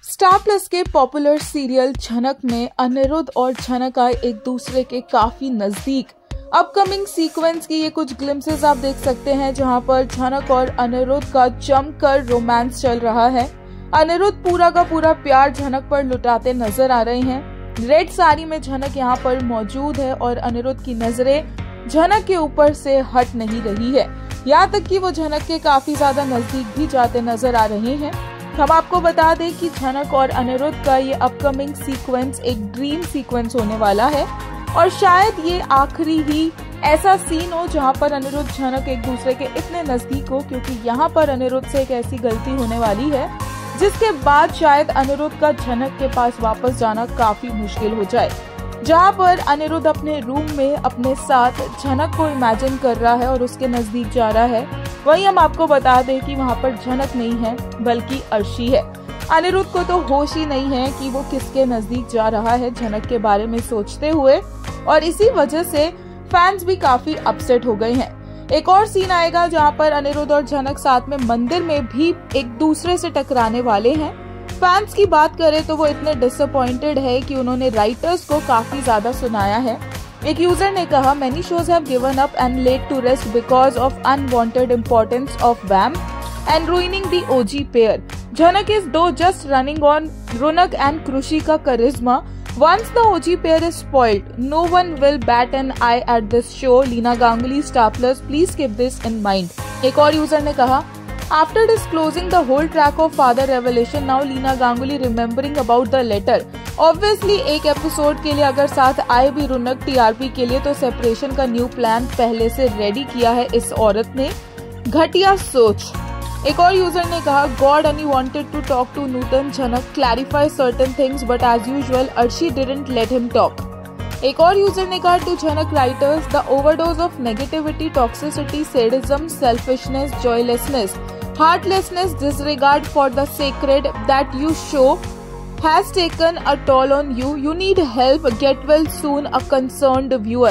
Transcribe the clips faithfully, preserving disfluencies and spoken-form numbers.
Star Plus के popular serial Jhanak में अनिरुद्ध और झनक आए एक दूसरे के काफी नजदीक। अपकमिंग सीक्वेंस की ये कुछ ग्लिम्सेस आप देख सकते हैं, जहां पर झनक और अनिरुद्ध का जमकर रोमांस चल रहा है। अनिरुद्ध पूरा का पूरा प्यार झनक पर लुटाते नजर आ रहे हैं। रेड साड़ी में झनक यहाँ पर मौजूद है और अनिरुद्ध की नजरें झनक के ऊपर से हट नहीं रही है, यहाँ तक कि वो झनक के काफी ज्यादा नजदीक भी जाते नजर आ रहे हैं। हम आपको बता दें कि झनक और अनिरुद्ध का ये अपकमिंग सीक्वेंस एक ड्रीम सीक्वेंस होने वाला है और शायद ये आखिरी ही ऐसा सीन हो जहां पर अनिरुद्ध झनक एक दूसरे के इतने नजदीक हो, क्योंकि यहाँ पर अनिरुद्ध से एक ऐसी गलती होने वाली है जिसके बाद शायद अनिरुद्ध का झनक के पास वापस जाना काफी मुश्किल हो जाए। जहां पर अनिरुद्ध अपने रूम में अपने साथ झनक को इमेजिन कर रहा है और उसके नजदीक जा रहा है, वहीं हम आपको बता दें कि वहां पर झनक नहीं है बल्कि अर्शी है। अनिरुद्ध को तो होश ही नहीं है कि वो किसके नजदीक जा रहा है झनक के बारे में सोचते हुए, और इसी वजह से फैंस भी काफी अपसेट हो गए हैं। एक और सीन आएगा जहां पर अनिरुद्ध और झनक साथ में मंदिर में भी एक दूसरे से टकराने वाले हैं। फैंस की बात करें तो वो इतने डिसअपॉइंटेड है कि उन्होंने राइटर्स को काफी ज्यादा सुनाया है। एक यूजर ने कहा, many shows have given up and led to rest because of unwanted importance of vam and ruining the OG pair. Jhanak is though just running on Ronak and Krushi का charisma. Once the O G pair is spoiled, no one will bat an eye at this show. Leena Ganguly, Star Plus, please keep this in mind. एक और user ने कहा, after disclosing the whole track of father revelation, now Leena Ganguly remembering about the letter. Obviously एक episode के लिए अगर साथ आए भी रोनक टीआरपी के लिए, तो सेपरेशन का न्यू प्लान पहले से रेडी किया है इस औरत ने। घटिया सोच। एक और यूजर ने कहा, god Ani wanted to talk to Nutan Jhanak, clarify certain things but as usual Arshi didn't let him talk. एक और यूजर ने कहा, to Jhanak writers, the overdose of negativity, toxicity, sadism, selfishness, joylessness, heartlessness, disregard for the sacred that you show has taken a toll on you. You need help. Get well soon. A concerned viewer.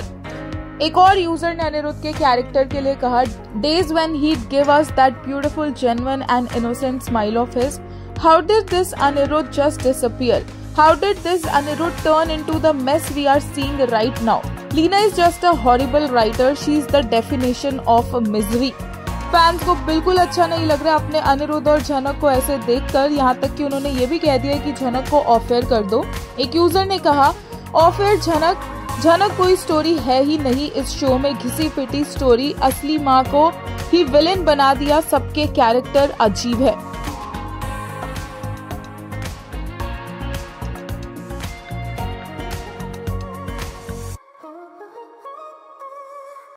एक और user ने अनिरुद्ध के character के लिए कहा, days when he'd give us that beautiful, genuine and innocent smile of his. How did this Anirudh just disappear? How did this Anirudh turn into the mess we are seeing right now? Leena is just a horrible writer. She's the definition of misery. Fans को बिल्कुल अच्छा नहीं लग रहा अपने अनिरुद्ध और झनक को ऐसे देखकर, यहाँ तक कि उन्होंने ये भी कह दिया कि झनक को ऑफ एयर कर दो। एक यूजर ने कहा, ऑफ एयर झनक झनक कोई स्टोरी है ही नहीं इस शो में, घिसी पिटी स्टोरी, असली माँ को ही विलेन बना दिया, सबके कैरेक्टर अजीब है।